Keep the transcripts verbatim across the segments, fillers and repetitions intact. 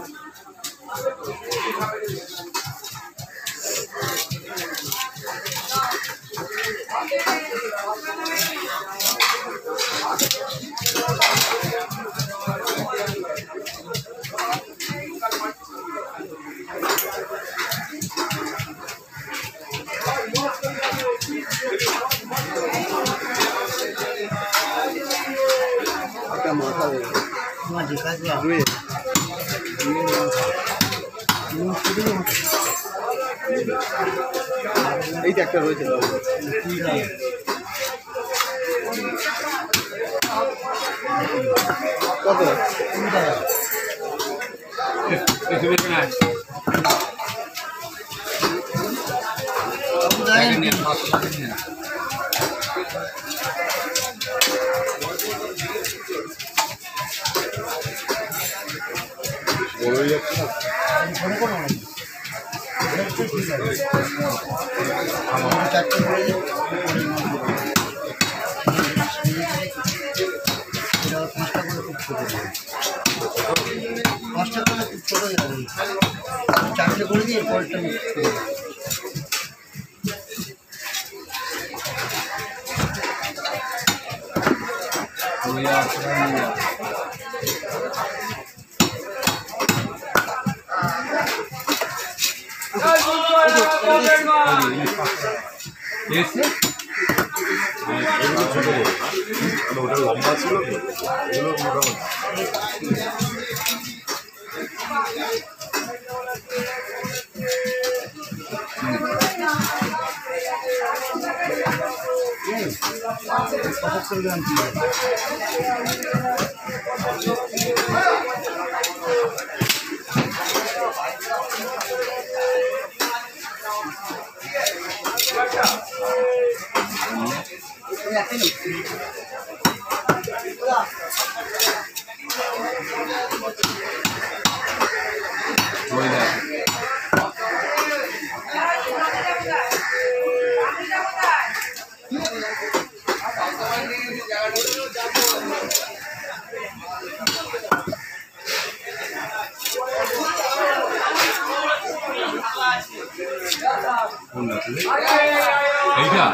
এই যে একটা রয়েছে কত বড়ই যাচ্ছে না পাঁচটা করে খুব ছোট চারটে করে দিয়ে পরেরটা ওটা লম্বা ছিল এগুলো মোটামুটি এইটা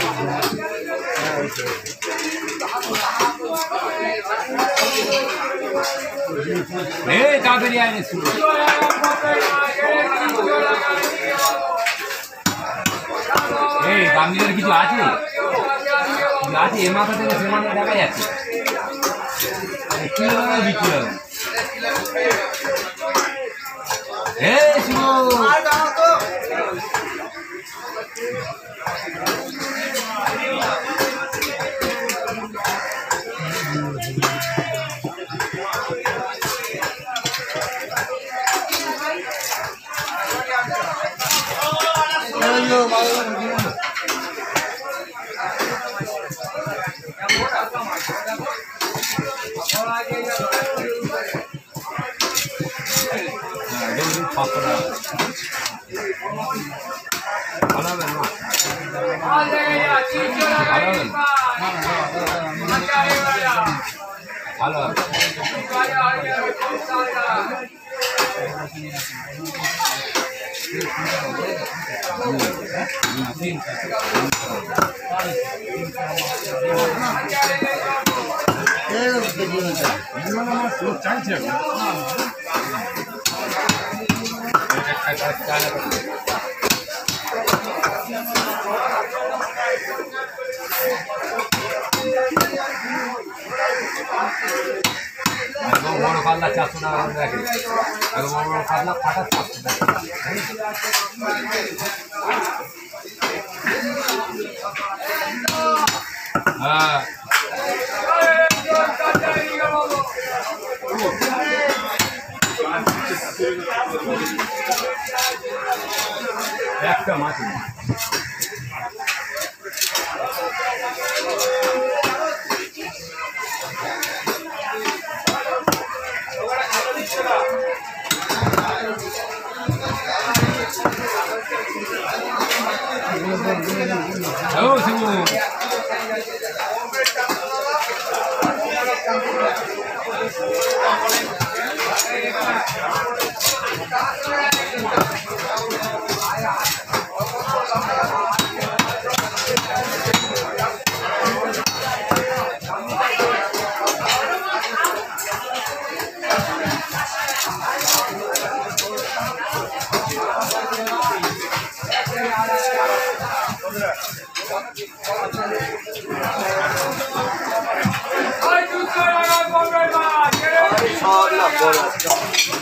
এই তাড়াতাড়ি আয় এই দামিদার কিছু আছে আছে এ মাথা থেকে সে মাথা দেখা যাচ্ছে কি হবে বিক্রি হবে এই শুভ চাইছে বড় পাল্লা চারশো টাকা দেখে বড় বড় পাল্লা ফাটা চারশো টাকা হ্যাঁ একটা মাছ Oh, Simon. Allah